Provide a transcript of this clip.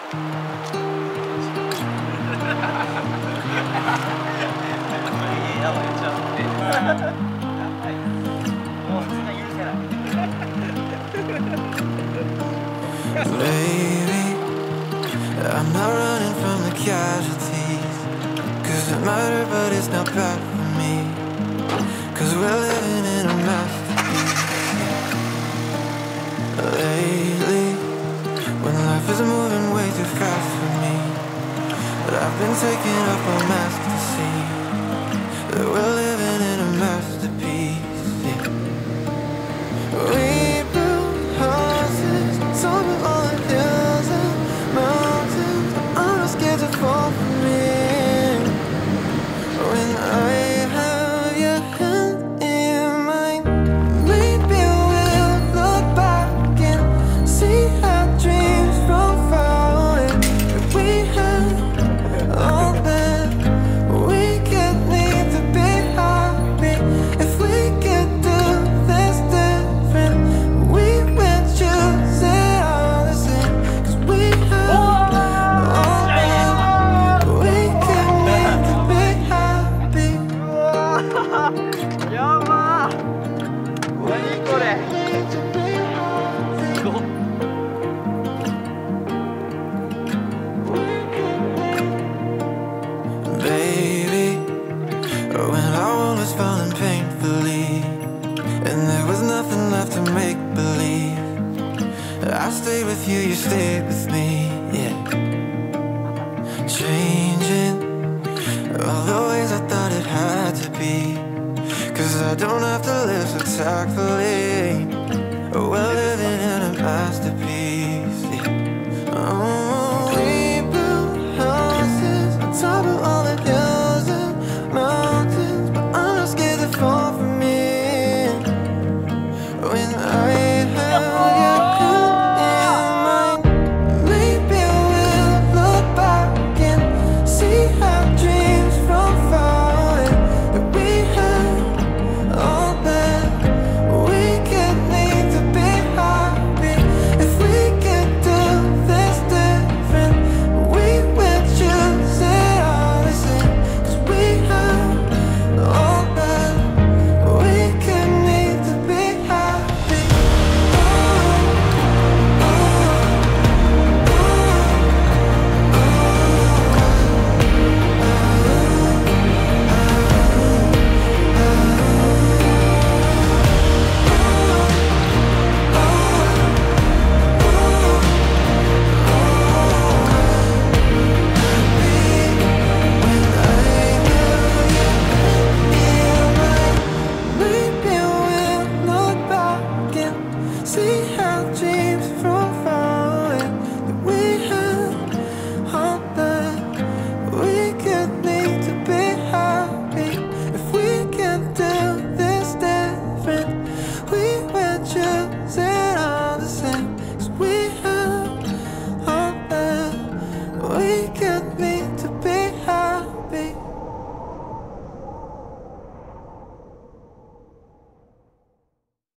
やばい、ちゃうって。もう、そんな許せない。 Baby, I'm not running from the casualties, 'cause it mattered but it's not bad for me, 'cause we're living in a masterpiece. Lately, when life is moving way too fast for me, but I've been taking up a mask to see that we're living in a masterpiece, yeah. We built houses, some of all the hills and mountains, but I'm not scared to fall from it. When I have your hand in mine, maybe we'll look back and see our dreams from far away. If we had all that we could need to be happy, if we could do this different, we would choose it all the same. 'Cause we have all that we could need to be happy. やばー。何これ。すごっ。 Baby, when our world was falling painfully and there was nothing left to make believe, I stayed with you, you stayed with me, yeah. Changing all the ways I thought it had to be, 'cause I don't have to live so tactfully. We're living in a masterpiece.